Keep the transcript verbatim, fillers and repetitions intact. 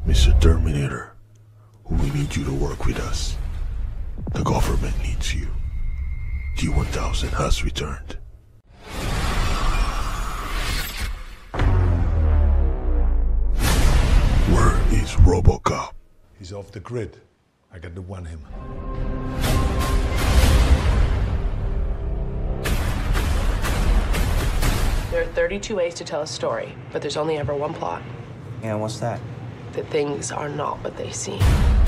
Mister Terminator, we need you to work with us. The government needs you. T one thousand has returned. Where is RoboCop? He's off the grid. I got to warn him. There are thirty-two ways to tell a story, but there's only ever one plot. Yeah, what's that? That things are not what they seem.